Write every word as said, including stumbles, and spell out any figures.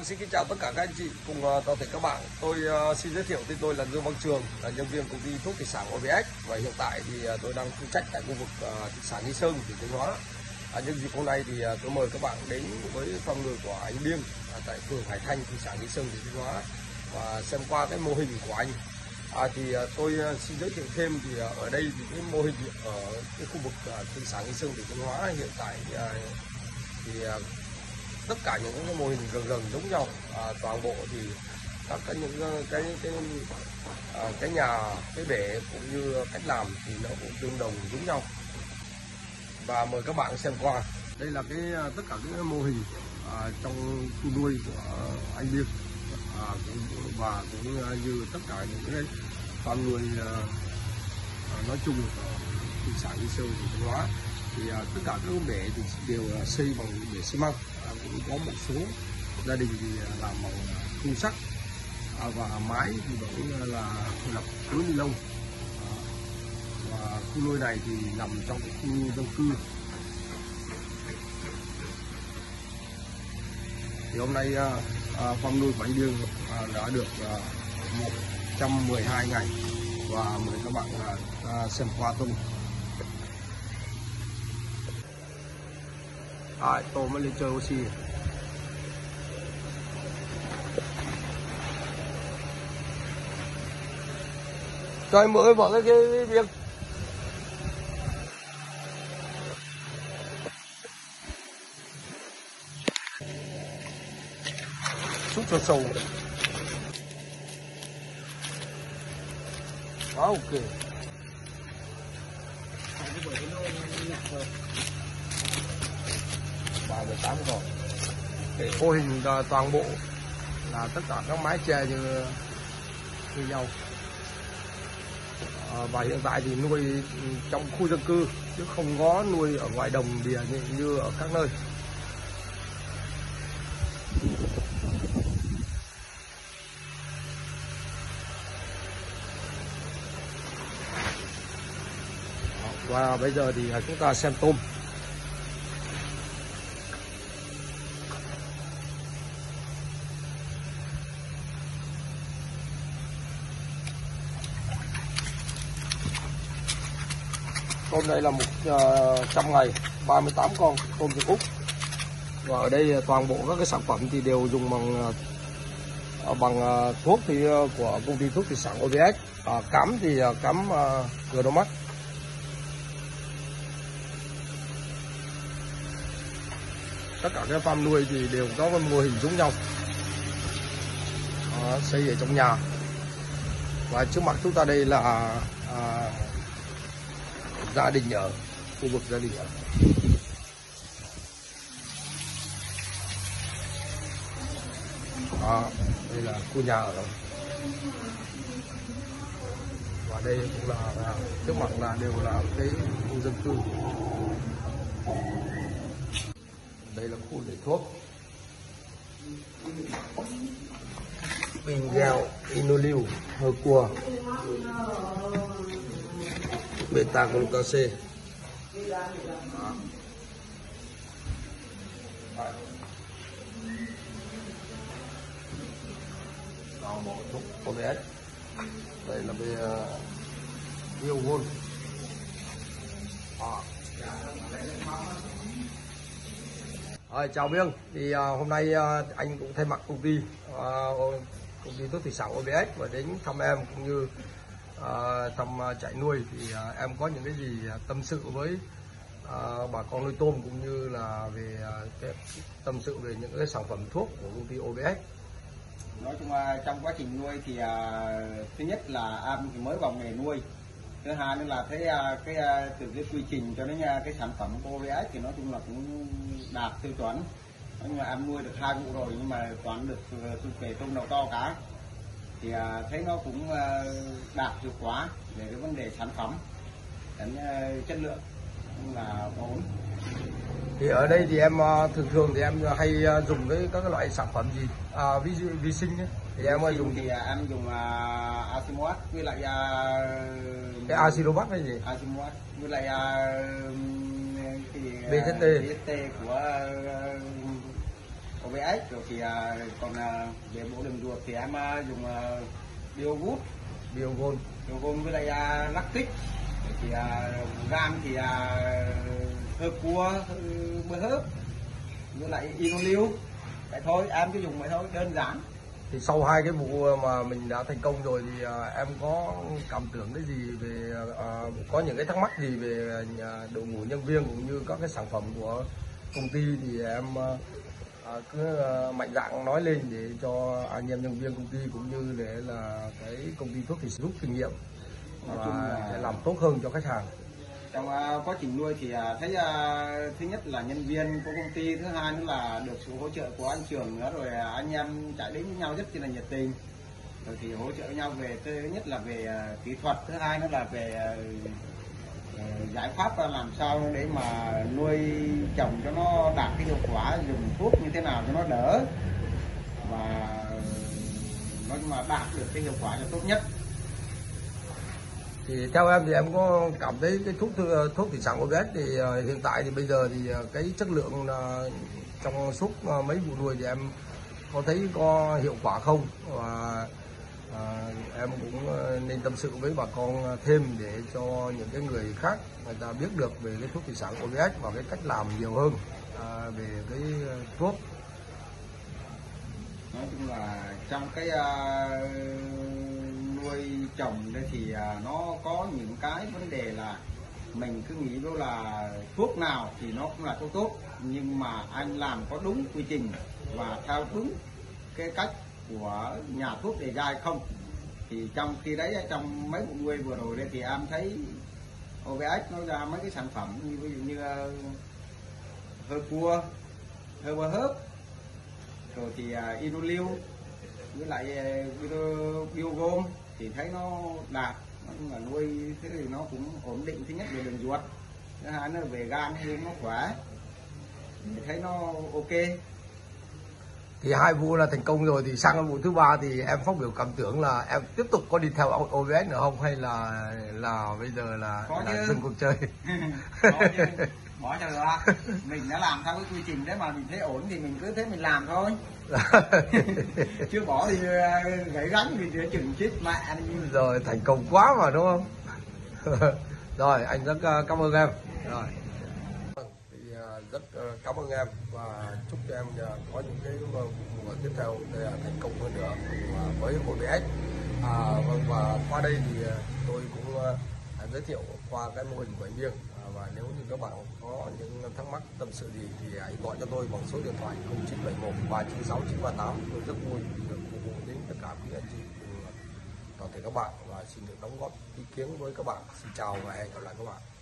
xin kính chào tất cả các anh chị cùng uh, toàn thể các bạn. Tôi uh, xin giới thiệu tên tôi là Dương Văn Trường, là nhân viên công ty thuốc thủy sản o bê ét và hiện tại thì uh, tôi đang phụ trách tại khu vực uh, thị sản Nghi Sơn, tỉnh Thanh Hóa. À, nhân dịp hôm nay thì uh, tôi mời các bạn đến với phòng người của anh Biên uh, tại phường Hải Thanh, thị sản Nghi Sơn, tỉnh Thanh Hóa và xem qua cái mô hình của anh. À, thì uh, tôi uh, xin giới thiệu thêm thì uh, ở đây thì cái mô hình ở cái khu vực uh, thị sản Nghi Sơn, tỉnh Thanh Hóa hiện tại uh, thì uh, tất cả những cái mô hình gần gần giống nhau, à, toàn bộ thì các cái những cái cái à, cái nhà, cái bể cũng như cách làm thì nó cũng tương đồng giống nhau. Và mời các bạn xem qua. Đây là cái tất cả những cái mô hình à, trong khu nuôi của anh Biên, à, và cũng như tất cả những cái farm nuôi à, nói chung ở thị xã Nghi Sơn, tỉnh Thanh Hóa. Thì à, tất cả các bể thì đều là xây bằng bể xi măng, à, cũng có một số gia đình thì làm bằng khung sắt, à, và mái thì vẫn là lập túi ni lông. À, và khu nuôi này thì nằm trong cái khu dân cư. Thì hôm nay à, à, farm nuôi của anh Biên à, đã được à, một trăm mười hai ngày và mời các bạn à, à, xem qua tôm. À, tôm mới lên chơi oxy. Cho em mới bỏ cái cái việc xúc cho sâu. Quá ok. ba mươi tám con. Để mô hình toàn bộ là tất cả các mái che như như nhau. À, và hiện tại thì nuôi trong khu dân cư chứ không có nuôi ở ngoài đồng đìa như, như ở các nơi. Và bây giờ thì chúng ta xem tôm. Tôm đây là một trăm ngày, ba mươi tám con tôm Trung Quốc. Và ở đây toàn bộ các cái sản phẩm thì đều dùng bằng bằng thuốc thì của công ty thuốc thủy sản o bê ét. À, cám thì cám Gromax. Tất cả các farm nuôi thì đều có cái mô hình giống nhau, à, xây ở trong nhà. Và trước mặt chúng ta đây là à, gia đình ở khu vực gia đình ở. À, đây là khu nhà ở. Và đây cũng là, là trước mặt là đều là cái khu dân cư. Đây là khu để thuốc bình gạo, inoliu, hơ cua, beta glucose. Đó, bộ thuốc o bê ét. Đây là về yêu gold. À, chào Biên, thì à, hôm nay à, anh cũng thay mặt công ty à, công ty thuốc thủy sản o bê ét và đến thăm em cũng như à, thăm à, trại nuôi. Thì à, em có những cái gì tâm sự với à, bà con nuôi tôm cũng như là về à, cái tâm sự về những cái sản phẩm thuốc của công ty o bê ét. Nói chung là trong quá trình nuôi thì à, thứ nhất là em thì mới vào nghề nuôi, thứ hai nữa là thấy à, cái à, từ cái quy trình cho đến à, cái sản phẩm của o bê ét thì nói chung là cũng đạt tiêu chuẩn. Nhưng mà em nuôi được hai vụ rồi nhưng mà toàn được tôi về tôm đầu to cả, thì à, thấy nó cũng à, đạt hiệu quả về cái vấn đề sản phẩm đến à, chất lượng là ổn. Thì ở đây thì em thường thường thì em hay dùng cái các cái loại sản phẩm gì, à, vi, vi sinh ấy. Thì em vi dùng thì em dùng uh, Asimoat với lại uh, cái Acidovac hay gì? Asimoat với lại uh, bê zét tê bê zét tê của uh, o bê ét, rồi thì à, còn à, về bộ đường ruột thì em à, dùng à, Biogood, Biogold. Biogold với lại à, lactic. Thì à, gan thì à, hơ cua, bơ hớp với lại Inolil. Vậy thôi, em cứ dùng vậy thôi, đơn giản. Thì sau hai cái vụ mà mình đã thành công rồi thì à, em có cảm tưởng cái gì về à, có những cái thắc mắc gì về nhà, đội ngũ nhân viên cũng như các cái sản phẩm của công ty thì em à, cứ à, mạnh dạn nói lên để cho anh em nhân viên công ty cũng như để là cái công ty thuốc thì rút kinh nghiệm và là... để làm tốt hơn cho khách hàng. Trong uh, quá trình nuôi thì uh, thấy uh, thứ nhất là nhân viên của công ty, thứ hai nữa là được sự hỗ trợ của anh Trường nữa, rồi uh, anh em chạy đến với nhau rất là nhiệt tình, rồi thì hỗ trợ nhau về thứ nhất là về uh, kỹ thuật, thứ hai nữa là về uh, uh, giải pháp làm sao để mà nuôi trồng cho nó đạt cái hiệu quả, dùng thuốc như thế nào cho nó đỡ và nói chung là đạt được cái hiệu quả cho tốt nhất. Thì theo em thì em có cảm thấy cái thuốc thuốc thủy sản o bê ét thì uh, hiện tại thì bây giờ thì uh, cái chất lượng uh, trong suốt uh, mấy vụ nuôi thì em có thấy có hiệu quả không, và uh, em cũng uh, nên tâm sự với bà con thêm để cho những cái người khác người ta biết được về cái thuốc thủy sản o bê ét và cái cách làm nhiều hơn uh, về cái uh, thuốc. Nói chung là trong cái uh, nuôi trồng đây thì uh, nó có những cái vấn đề là mình cứ nghĩ đâu là thuốc nào thì nó cũng là thuốc tốt, nhưng mà anh làm có đúng quy trình và theo đúng cái cách của nhà thuốc đề ra hay không. Thì trong khi đấy trong mấy vụ nuôi vừa rồi đây thì em thấy o bê ét nó ra mấy cái sản phẩm như ví dụ như uh, hơ cua, hơ bơ hớp, rồi thì uh, Inolil với lại uh, Biogold thì thấy nó đạt, nói chung là nuôi thế thì nó cũng ổn định. Thứ nhất về đường ruột, thứ hai nữa về gan thì nó khỏe, thì thấy nó ok. Thì hai vụ là thành công rồi, thì sang vụ thứ ba thì em phát biểu cảm tưởng là em tiếp tục có đi theo o bê ét nữa không, hay là là bây giờ là, là dừng cuộc chơi? Có chứ, bỏ cho rồi. Mình đã làm theo cái quy trình đấy mà mình thấy ổn thì mình cứ thế mình làm thôi. Chưa bỏ thì gãy gắn thì chưa chừng chết mẹ. Rồi thành công quá mà đúng không? Rồi anh rất cảm ơn em. Rồi thì rất cảm ơn em và chúc cho em có những cái mùa tiếp theo để thành công hơn nữa với o bê ét. À, vâng, và qua đây thì tôi cũng giới thiệu qua cái mô hình của anh Biên. Và nếu như các bạn có những thắc mắc tâm sự gì thì hãy gọi cho tôi bằng số điện thoại không chín bảy một ba chín sáu chín ba tám. Tôi rất vui được phục vụ đến tất cả quý anh chị cùng toàn thể các bạn và xin được đóng góp ý kiến với các bạn. Xin chào và hẹn gặp lại các bạn.